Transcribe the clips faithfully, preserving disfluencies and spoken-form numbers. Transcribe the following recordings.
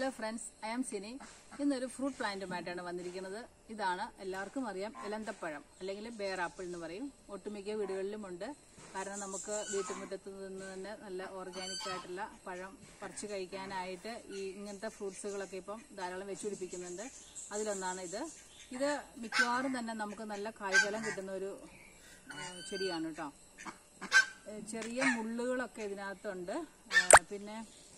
Hello friends, I am Sini. ഇന്നൊരു fruit പ്ലാന്റുമായിട്ടാണ് വന്നിരിക്കുന്നത്. ഇതാണ് എല്ലാവർക്കും അറിയാം, എലന്തപ്പഴം അല്ലെങ്കിൽ ബെയർ ആപ്പിൾ എന്ന് പറയും. ഒട്ടുമിക്ക വീടുകളിലുമുണ്ട്. കാരണം നമുക്ക് വീട്ടുമുറ്റത്ത് നിന്ന് തന്നെ നല്ല ഓർഗാനിക് ആയിട്ടുള്ള പഴം പറിച്ചു കഴിക്കാനായിട്ട് ഈ ഇങ്ങനത്തെ ഫ്രൂട്ട്സുകളൊക്കെ ഇപ്പം ധാരാളം വെച്ചുപിടിപ്പിക്കുന്നുണ്ട്. അതിലൊന്നാണ് ഇത്. ഇത് മിക്കവാറും തന്നെ നമുക്ക് നല്ല കായ്ഫലം കിട്ടുന്ന ഒരു ചെടിയാണ് കേട്ടോ. ചെറിയ മുള്ളുകളൊക്കെ ഇതിനകത്തുണ്ട്. പിന്നെ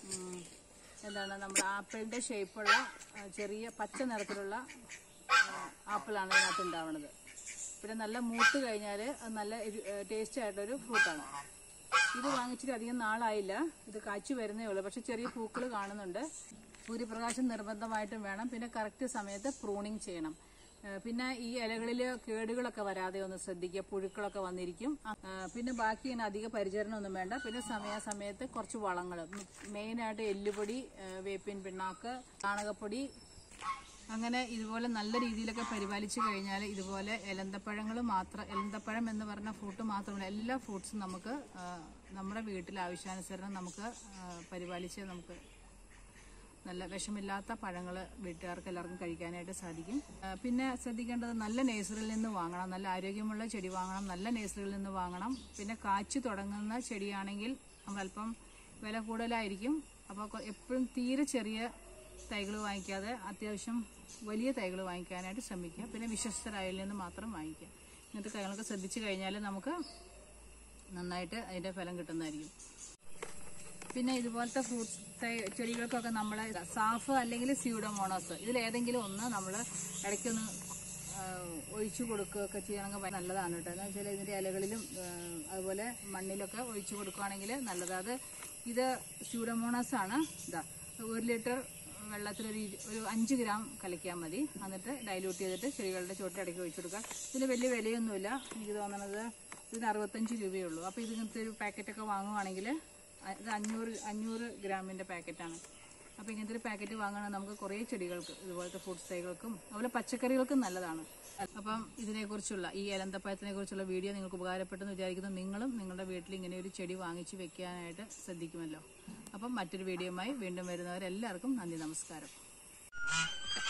എന്താണ്, നമ്മുടെ ആപ്പിളിൻ്റെ ഷേപ്പുള്ള ചെറിയ പച്ച നിറത്തിലുള്ള ആപ്പിളാണ് ഇതിനകത്ത് ഉണ്ടാവുന്നത്. പിന്നെ നല്ല മൂത്ത് കഴിഞ്ഞാൽ അത് നല്ല ടേസ്റ്റ് ആയിട്ടൊരു ഫ്രൂട്ടാണ്. ഇത് വാങ്ങിച്ചിട്ട് അധികം നാളായില്ല, ഇത് കാച്ചു വരുന്നേ ഉള്ളൂ. പക്ഷെ ചെറിയ പൂക്കൾ കാണുന്നുണ്ട്. സൂര്യപ്രകാശം നിർബന്ധമായിട്ടും വേണം. പിന്നെ കറക്റ്റ് സമയത്ത് പ്രൂണിങ് ചെയ്യണം. പിന്നെ ഈ ഇലകളിൽ കേടുകളൊക്കെ വരാതെ ഒന്ന് ശ്രദ്ധിക്കുക. പുഴുക്കളൊക്കെ വന്നിരിക്കും. പിന്നെ ബാക്കി ഇങ്ങനെ അധിക പരിചരണം ഒന്നും വേണ്ട. പിന്നെ സമയാസമയത്ത് കുറച്ച് വളങ്ങൾ, മെയിനായിട്ട് എല്ലുപൊടി, വേപ്പിൻ പിണ്ണാക്ക്, ചാണകപ്പൊടി, അങ്ങനെ ഇതുപോലെ നല്ല രീതിയിലൊക്കെ പരിപാലിച്ചു കഴിഞ്ഞാൽ ഇതുപോലെ എലന്തപ്പഴങ്ങൾ മാത്രം, എലന്തപ്പഴം എന്ന് പറഞ്ഞ ഫ്രൂട്ട് മാത്രമല്ല എല്ലാ ഫ്രൂട്ട്സും നമുക്ക് നമ്മുടെ വീട്ടിൽ ആവശ്യാനുസരണം നമുക്ക് പരിപാലിച്ച് നമുക്ക് നല്ല വിഷമില്ലാത്ത പഴങ്ങൾ വീട്ടുകാർക്ക് എല്ലാവർക്കും കഴിക്കാനായിട്ട് സാധിക്കും. പിന്നെ ശ്രദ്ധിക്കേണ്ടത് നല്ല നേഴ്സറിയിൽ നിന്ന് വാങ്ങണം. നല്ല ആരോഗ്യമുള്ള ചെടി വാങ്ങണം, നല്ല നേഴ്സറിയിൽ നിന്ന് വാങ്ങണം. പിന്നെ കാച്ചു തുടങ്ങുന്ന ചെടിയാണെങ്കിൽ നമ്മളല്പം വില കൂടുതലായിരിക്കും. അപ്പോൾ എപ്പോഴും തീരെ ചെറിയ തൈകൾ വാങ്ങിക്കാതെ അത്യാവശ്യം വലിയ തൈകൾ വാങ്ങിക്കാനായിട്ട് ശ്രമിക്കുക. പിന്നെ വിശ്വസ്തരായതിൽ നിന്ന് മാത്രം വാങ്ങിക്കുക. ഇങ്ങനത്തെ കാര്യങ്ങളൊക്കെ ശ്രദ്ധിച്ചു കഴിഞ്ഞാൽ നമുക്ക് നന്നായിട്ട് അതിൻ്റെ ഫലം കിട്ടുന്നതായിരിക്കും. പിന്നെ ഇതുപോലത്തെ ഫ്രൂട്ട്സ് ചെടികൾക്കൊക്കെ നമ്മൾ സാഫ് അല്ലെങ്കിൽ സ്യൂഡോമോണോസ് ഇതിലേതെങ്കിലും ഒന്ന് നമ്മൾ ഇടയ്ക്കൊന്ന് ഒഴിച്ചു കൊടുക്കുകയൊക്കെ ചെയ്യണമെങ്കിൽ നല്ലതാണ് കേട്ടോ. എന്ന് വെച്ചാൽ ഇതിൻ്റെ ഇലകളിലും അതുപോലെ മണ്ണിലൊക്കെ ഒഴിച്ചു കൊടുക്കുകയാണെങ്കിൽ നല്ലതാണ്. അത് ഇത് സ്യൂഡോമോണോസ് ആണ്. ഇതാ ഒരു ലിറ്റർ വെള്ളത്തിലൊരു ഒരു അഞ്ച് ഗ്രാം കലക്കിയാൽ മതി. എന്നിട്ട് ഡൈല്യൂട്ട് ചെയ്തിട്ട് ചെടികളുടെ ചോട്ടിൽ ഇടയ്ക്ക് ഒഴിച്ചു കൊടുക്കുക. ഇതിന് വലിയ വിലയൊന്നുമില്ല. എനിക്ക് തോന്നുന്നത് ഇതിന് അറുപത്തഞ്ച് രൂപയേ ഉള്ളൂ. അപ്പോൾ ഇതിനകത്ത് ഒരു പാക്കറ്റൊക്കെ വാങ്ങുവാണെങ്കിൽ ഇത് അഞ്ഞൂറ് അഞ്ഞൂറ് ഗ്രാമിൻ്റെ പാക്കറ്റാണ്. അപ്പോൾ ഇങ്ങനത്തെ ഒരു പാക്കറ്റ് വാങ്ങുകയാണെങ്കിൽ നമുക്ക് കുറേ ചെടികൾക്ക്, ഇതുപോലത്തെ ഫ്രൂട്ട്സ് തൈകൾക്കും അതുപോലെ പച്ചക്കറികൾക്കും നല്ലതാണ്. അപ്പം ഇതിനെക്കുറിച്ചുള്ള ഈ എലന്തപ്പഴത്തിനെ കുറിച്ചുള്ള വീഡിയോ നിങ്ങൾക്ക് ഉപകാരപ്പെട്ടെന്ന് വിചാരിക്കുന്നു. നിങ്ങളും നിങ്ങളുടെ വീട്ടിൽ ഇങ്ങനെ ഒരു ചെടി വാങ്ങിച്ച് വെക്കാനായിട്ട് ശ്രദ്ധിക്കുമല്ലോ. അപ്പം മറ്റൊരു വീഡിയോയുമായി വീണ്ടും വരുന്നവരെല്ലാവർക്കും നന്ദി, നമസ്കാരം.